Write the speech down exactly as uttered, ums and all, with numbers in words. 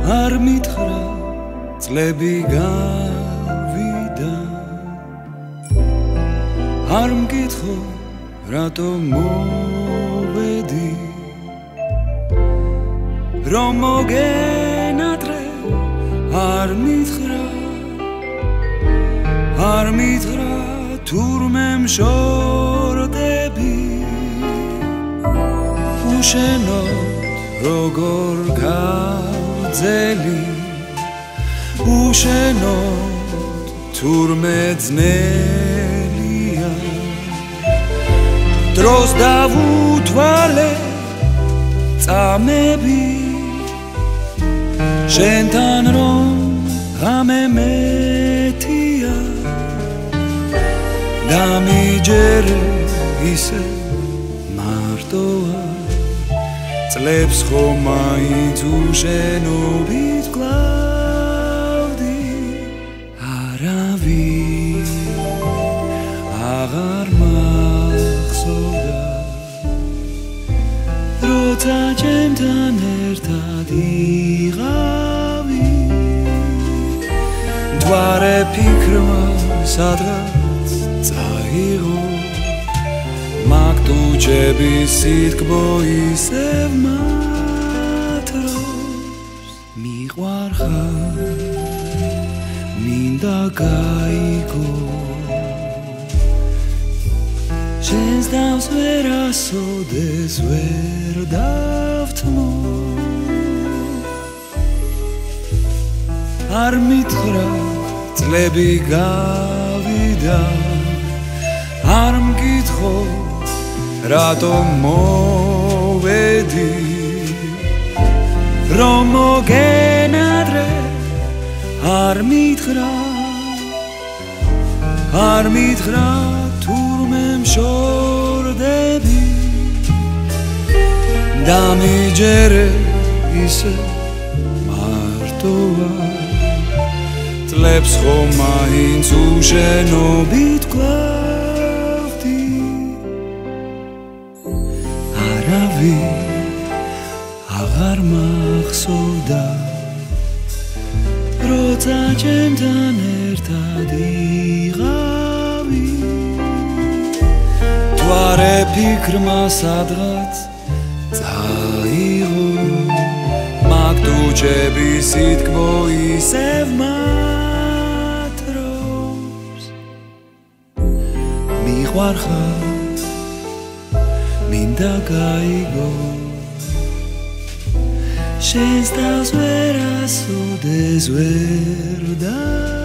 არ მითხრა წლები გავიდა არ მკითხო რატომ მოვედი რომ მოგენატრე არ მითხრა არ მითხრა თურმე მშორდები უშენოდ როგორ გავძელი უშენოდ თურმე ძნელია დროს დავუთვალე წამები შენთან რომ გამემეთია დამიჯერე ისე მარტოა წლებს ხომ მაინც უშენობით გკლავდი არავინ აღარ მახსოვდა როცა ჩემთან ერთად იღავი მთვარე ფიქრმა სადღაც წაიღო მაგ ტუჩების სითბო ისევ მათ დროს მიყვარხარ მინდა გაიგო შენს თავს ვერასოდეს ვერ დავთმო არ მითხრა წლები გავიდა არ მკითხო რატომ მოვედი რომ მოგენატრე არ მითხრა არ მითხრა თურმე მშორდები დამიჯერე ისე მარტოა წლებს ხომ მაინც უშენობით გკლავდი არავინ აღარ მახსოვდა როცა ჩემთან ერთად იღავი მთვარე ფიქრმა სადღაც წაიღო მაგ ტუჩების სითბო ისევ მათ დროს მიყვარხარ მინდა გაიგო შენს თავს ვერასოდეს ვერ დავთმო